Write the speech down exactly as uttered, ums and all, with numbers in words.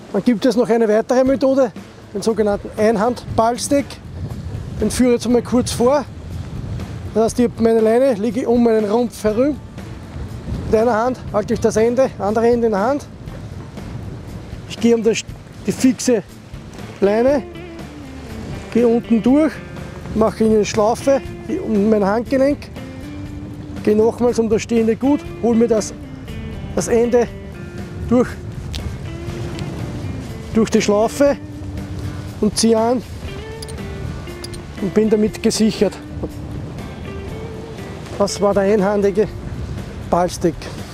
Dann gibt es noch eine weitere Methode, den sogenannten Einhand-Ballstack. Den führe ich jetzt mal kurz vor. Das heißt, ich habe meine Leine, lege um meinen Rumpf herum. Mit einer Hand halte ich das Ende, andere Ende in der Hand. Ich gehe um das, die fixe Leine, gehe unten durch, mache eine Schlaufe um mein Handgelenk, gehe nochmals um das stehende Gut, hole mir das, das Ende durch, durch die Schlaufe und ziehe an und bin damit gesichert. Das war der einhandige Ballstack.